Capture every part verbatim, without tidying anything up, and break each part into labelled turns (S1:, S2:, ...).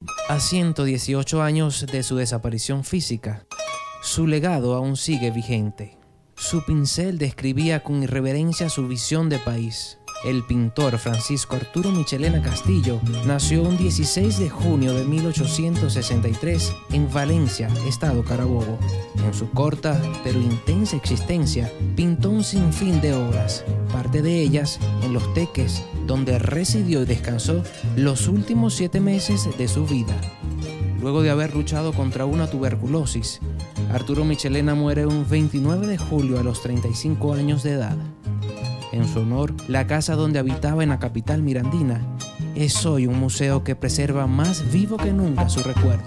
S1: A ciento dieciocho años de su desaparición física, su legado aún sigue vigente. Su pincel describía con irreverencia su visión de país. El pintor Francisco Arturo Michelena Castillo nació un dieciséis de junio de mil ochocientos sesenta y tres en Valencia, estado Carabobo. En su corta pero intensa existencia pintó un sinfín de obras, parte de ellas en Los Teques, donde residió y descansó los últimos siete meses de su vida. Luego de haber luchado contra una tuberculosis, Arturo Michelena muere un veintinueve de julio a los treinta y cinco años de edad. En su honor, la casa donde habitaba en la capital mirandina es hoy un museo que preserva más vivo que nunca su recuerdo.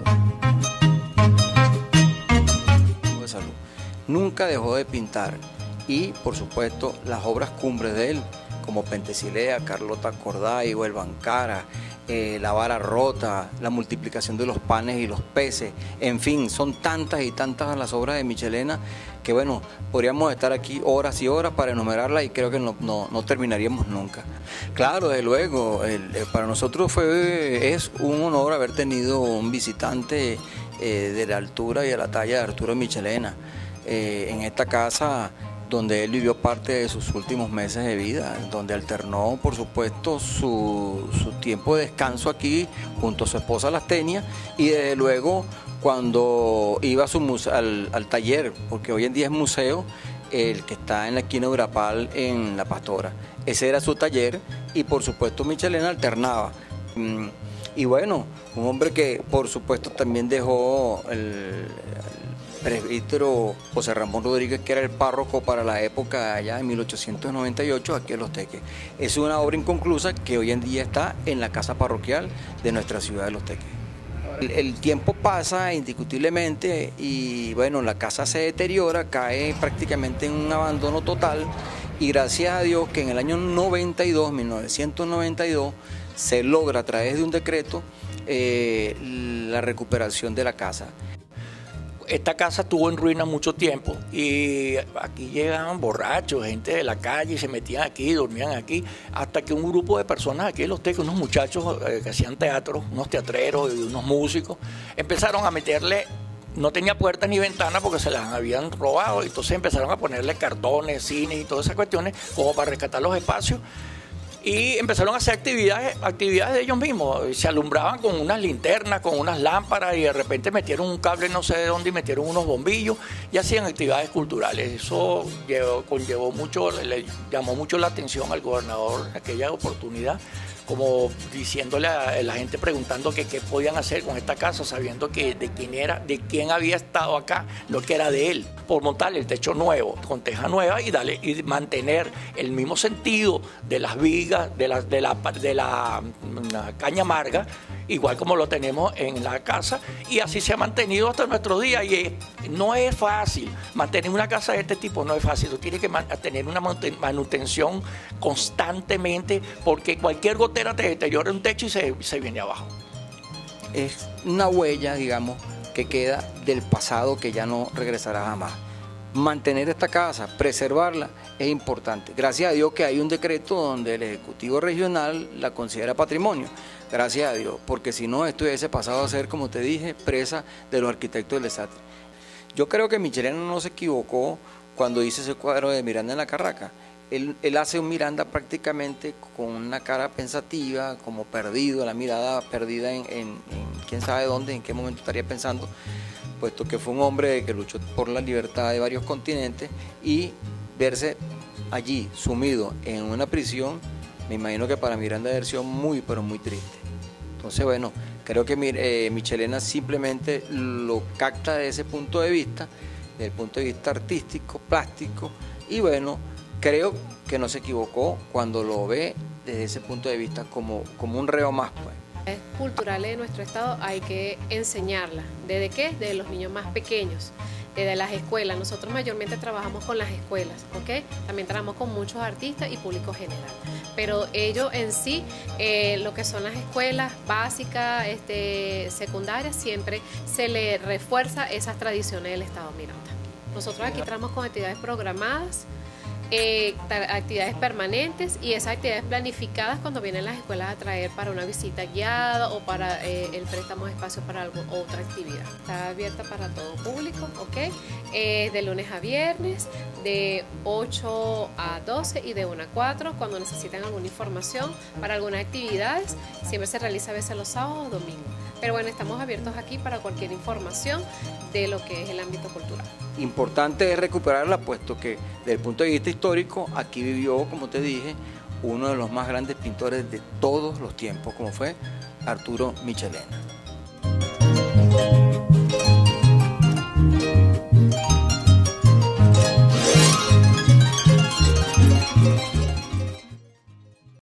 S2: De salud. Nunca dejó de pintar y, por supuesto, las obras cumbres de él, como Pentesilea, Carlota Corday, o El Bancara, eh, La Vara Rota, La Multiplicación de los Panes y los Peces, en fin, son tantas y tantas las obras de Michelena que, bueno, podríamos estar aquí horas y horas para enumerarlas y creo que no, no, no terminaríamos nunca. Claro, desde luego, el, el, para nosotros fue, es un honor haber tenido un visitante eh, de la altura y de la talla de Arturo Michelena eh, en esta casa, donde él vivió parte de sus últimos meses de vida, donde alternó, por supuesto, su, su tiempo de descanso aquí junto a su esposa Lastenia y desde luego cuando iba a su muse al, al taller, porque hoy en día es museo, el que está en la esquina de Urapal en La Pastora. Ese era su taller y por supuesto Michelena alternaba. Y bueno, un hombre que por supuesto también dejó el, presbítero José Ramón Rodríguez, que era el párroco para la época allá en mil ochocientos noventa y ocho aquí en Los Teques. Es una obra inconclusa que hoy en día está en la casa parroquial de nuestra ciudad de Los Teques. El, el tiempo pasa indiscutiblemente y bueno, la casa se deteriora, cae prácticamente en un abandono total y gracias a Dios que en el año noventa y dos, mil novecientos noventa y dos, se logra a través de un decreto eh, la recuperación de la casa.
S3: Esta casa estuvo en ruina mucho tiempo y aquí llegaban borrachos, gente de la calle, se metían aquí, dormían aquí, hasta que un grupo de personas aquí en Los Teques, unos muchachos eh, que hacían teatro, unos teatreros y unos músicos, empezaron a meterle, no tenía puertas ni ventanas porque se las habían robado, entonces empezaron a ponerle cartones, cines y todas esas cuestiones como para rescatar los espacios. Y empezaron a hacer actividades, actividades de ellos mismos. Se alumbraban con unas linternas, con unas lámparas y de repente metieron un cable no sé de dónde y metieron unos bombillos y hacían actividades culturales. Eso llevó, conllevó mucho, le llamó mucho la atención al gobernador en aquella oportunidad, como diciéndole a la gente, preguntando que qué podían hacer con esta casa, sabiendo que de quién era, de quién había estado acá, no que era de él, por montarle el techo nuevo, con teja nueva y darle y mantener el mismo sentido de las vigas, de la, de la, de la, la caña amarga, igual como lo tenemos en la casa, y así se ha mantenido hasta nuestros días. Y no es fácil mantener una casa de este tipo, no es fácil. Tú tienes que tener una manutención constantemente, porque cualquier gotera te deteriora un techo y se, se viene abajo.
S2: Es una huella, digamos, que queda del pasado que ya no regresará jamás. Mantener esta casa, preservarla, es importante. Gracias a Dios que hay un decreto donde el Ejecutivo Regional la considera patrimonio. Gracias a Dios, porque si no, esto hubiese pasado a ser, como te dije, presa de los arquitectos del desastre. Yo creo que Michelena no se equivocó cuando hizo ese cuadro de Miranda en la Carraca. Él, él hace un Miranda prácticamente con una cara pensativa, como perdido, la mirada perdida en, en, en quién sabe dónde, en qué momento estaría pensando, puesto que fue un hombre que luchó por la libertad de varios continentes y verse allí sumido en una prisión, me imagino que para Miranda debe haber sido muy, pero muy triste. Entonces, bueno, creo que eh, Michelena simplemente lo capta desde ese punto de vista, desde el punto de vista artístico, plástico, y bueno, creo que no se equivocó cuando lo ve desde ese punto de vista como, como un reo más, pues.
S4: Culturales de nuestro estado hay que enseñarlas. ¿Desde qué? Desde los niños más pequeños, desde las escuelas. Nosotros mayormente trabajamos con las escuelas, ¿ok? También trabajamos con muchos artistas y público general. Pero ellos en sí, eh, lo que son las escuelas básicas, este, secundarias, siempre se le refuerza esas tradiciones del estado Miranda. Nosotros aquí trabajamos con actividades programadas, eh, actividades permanentes y esas actividades planificadas cuando vienen las escuelas a traer para una visita guiada o para eh, el préstamo de espacio para algo, otra actividad. Está abierta para todo público, ¿ok? Eh, de lunes a viernes, de ocho a doce y de una a cuatro. Cuando necesitan alguna información para algunas actividades, siempre se realiza a veces los sábados o domingos. Pero bueno, estamos abiertos aquí para cualquier información de lo que es el ámbito cultural.
S2: Importante es recuperarla, puesto que desde el punto de vista histórico, aquí vivió, como te dije, uno de los más grandes pintores de todos los tiempos, como fue Arturo Michelena.